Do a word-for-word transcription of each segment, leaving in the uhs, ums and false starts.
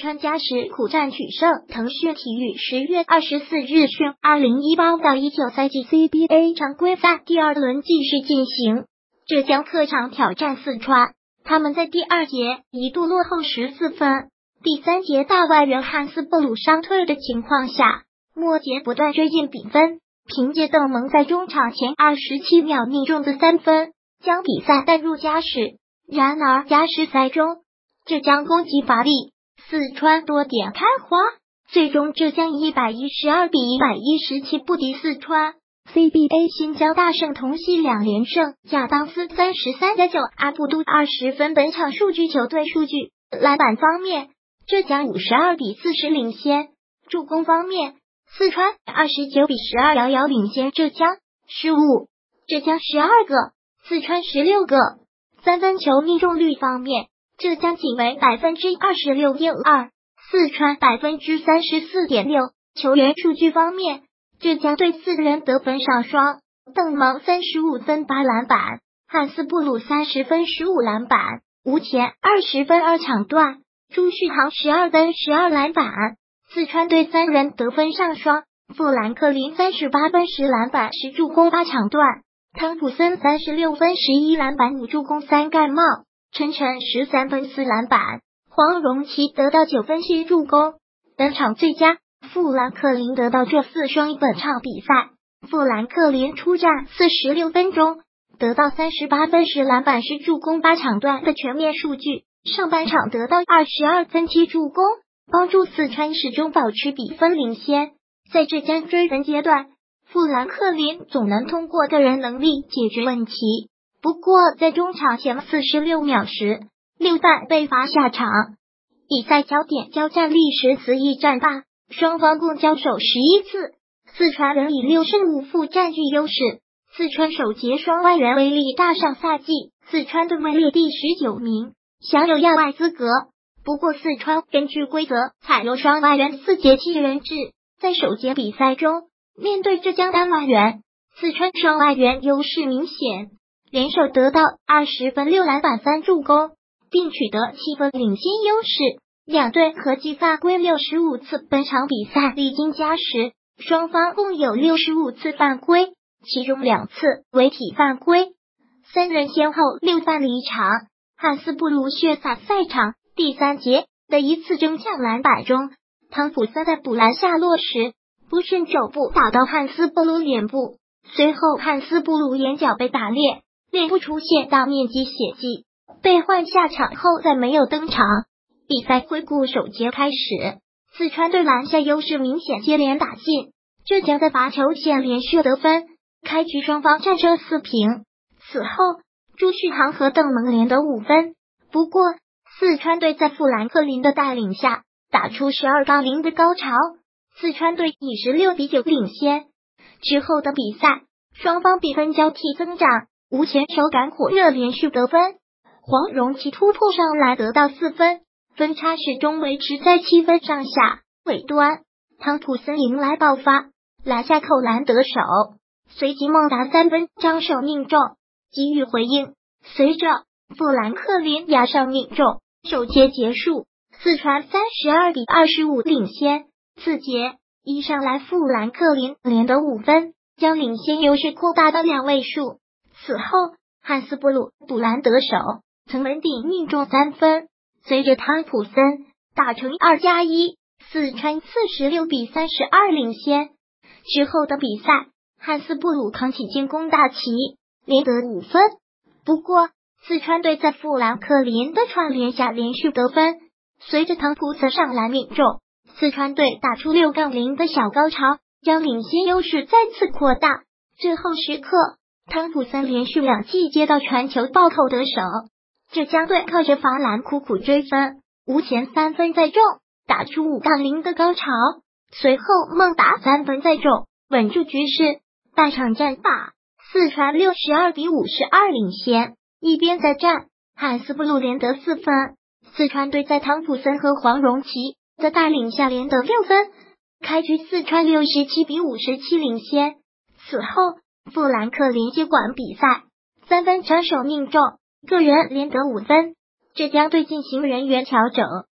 川佳实苦战取胜。腾讯体育十月二十四日讯，二零一八到一九赛季 C B A 常规赛第二轮继续进行，浙江客场挑战四川，他们在第二节一度落后十四分，第三节大外援汉斯布鲁伤退的情况下，末节不断追进比分，凭借邓蒙在中场前二十七秒命中的三分，将比赛带入加时。然而加时赛中，浙江攻击乏力，四川多点开花，最终浙江一百一十二比一百一十七不敌四川。C B A 新疆大胜同曦两连胜，贾当斯三十三加九，阿布都二十分。本场数据球队数据，篮板方面，浙江五十二比四十领先；助攻方面，四川二十九比十二遥遥领先浙江。失误，浙江十二个，四川十六个。三分球命中率方面，浙江仅为百分之二十六点二，四川百分之三十四点六。球员数据方面，浙江队四人得分上双，邓蒙三十五分八篮板，汉斯布鲁三十分十五篮板，吴前二十分二抢断，朱旭航十二分十二篮板。四川队三人得分上双，富兰克林三十八分十篮板十助攻八抢断，汤普森三十六分十一篮板五助攻三盖帽，陈晨十三分四篮板，黄荣奇得到九分七助攻。本场最佳，富兰克林得到这四双。本场比赛，富兰克林出战四十六分钟，得到三十八分十篮板十助攻八抢断的全面数据，上半场得到二十二分七助攻，帮助四川始终保持比分领先。在浙江追分阶段，富兰克林总能通过个人能力解决问题，不过在中场前四十六秒时，六犯被罚下场。比赛焦点交战历时四一战罢，双方共交手十一次，四川人以六胜五负占据优势。四川首节双外援威力大上赛季，四川队位列第十九名，享有亚外资格。不过四川根据规则采用双外援四节七人制，在首节比赛中面对浙江单外援，四川双外援优势明显，联手得到二十分六篮板三助攻，并取得七分领先优势。两队合计犯规六十五次，本场比赛历经加时，双方共有六十五次犯规，其中两次为体犯规，三人先后六犯离场。汉斯布鲁血洒赛场，第三节的一次争抢篮板中，汤普森在补篮下落时不慎肘部打到汉斯布鲁脸部，随后汉斯布鲁眼角被打裂，脸部出现大面积血迹，被换下场后再没有登场。比赛回顾首节开始，四川队篮下优势明显，接连打进，浙江在罚球线连续得分，开局双方战成四平。此后朱旭航和邓蒙连得五分，不过四川队在富兰克林的带领下打出十二杠零的高潮，四川队以十六比九领先。之后的比赛，双方比分交替增长，吴前手感火热连续得分，黄荣奇突破上来得到四分，分差始终维持在七分上下。尾端，汤普森迎来爆发，篮下扣篮得手，随即猛打三分，张手命中，给予回应。随着富兰克林压上命中，首节结束，四川三十二比二十五领先。次节一上来，富兰克林连得五分，将领先优势扩大到两位数。此后，汉斯布鲁补篮得手，曾文鼎命中三分。随着汤普森打成二加一，四川四十六比三十二领先。之后的比赛，汉斯布鲁扛起进攻大旗，连得五分。不过，四川队在富兰克林的串联下连续得分，随着汤普森上篮命中，四川队打出六杠零的小高潮，将领先优势再次扩大。最后时刻，汤普森连续两记接到传球暴扣得手，浙江队靠着罚篮苦苦追分，吴前三分再中，打出五杠零的高潮，随后猛打三分再中，稳住局势。半场战罢，四川六十二比五十二领先。一边再战，汉斯布鲁连得四分，四川队在汤普森和黄荣奇的带领下连得六分，开局四川六十七比五十七领先。此后，富兰克林接管比赛，三分张手命中，个人连得五分。浙江队进行人员调整，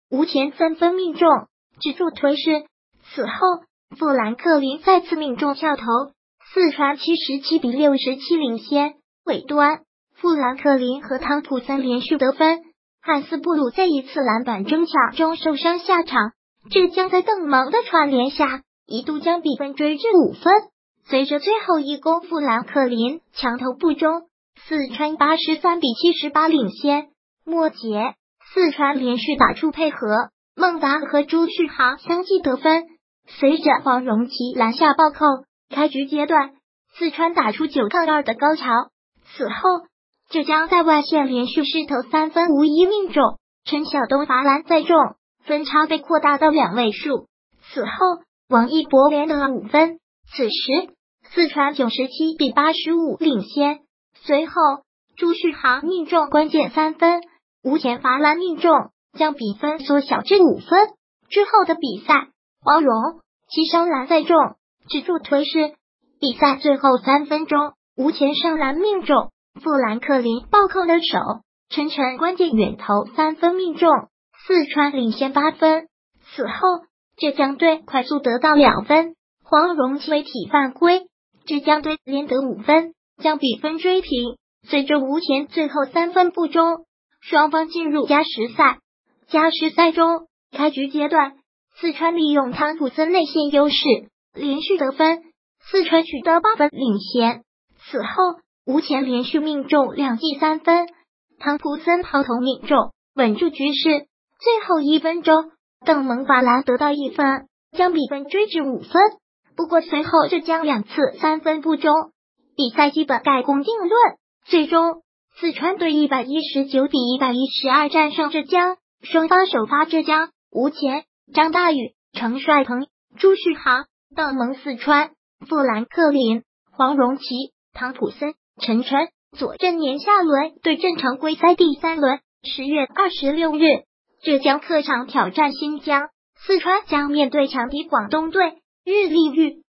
吴前三分命中，止住颓势。此后，富兰克林再次命中跳投，四川七十七比六十七领先。尾端，富兰克林和汤普森连续得分，汉斯布鲁在一次篮板争抢中受伤下场。浙江在邓蒙的串联下，一度将比分追至五分。随着最后一攻，富兰克林强投不中，四川八十三比七十八领先。末节，四川连续打出配合，孟达和朱旭航相继得分。随着黄荣奇篮下暴扣，开局阶段四川打出九抗二的高潮。此后，浙江在外线连续试投三分无一命中，陈晓东罚篮再中，分差被扩大到两位数。此后，王一博连得五分。此时，四川九十七比八十五领先。随后，朱旭航命中关键三分，吴前罚篮命中，将比分缩小至五分。之后的比赛，黄荣奇上篮再中，止住颓势。比赛最后三分钟，吴前上篮命中，富兰克林暴扣的手，陈晨关键远投三分命中，四川领先八分。此后，浙江队快速得到两分，黄荣奇违体犯规，浙江队连得五分，将比分追平。随着吴前最后三分不中，双方进入加时赛。加时赛中，开局阶段，四川利用汤普森内线优势，连续得分，四川取得八分领先。此后，吴前连续命中两记三分，汤普森抛投命中，稳住局势。最后一分钟，邓蒙罚篮得到一分，将比分追至五分。不过随后浙江两次三分不中，比赛基本盖功定论。最终，四川队一百一十九比一百一十二战胜浙江。双方首发浙江，吴前、张大宇、程帅鹏、朱旭航；邓蒙四川，富兰克林、黄荣奇、汤普森、陈晨。左镇年下轮对阵常规赛第三轮，十月二十六日，浙江客场挑战新疆，四川将面对强敌广东队。日立玉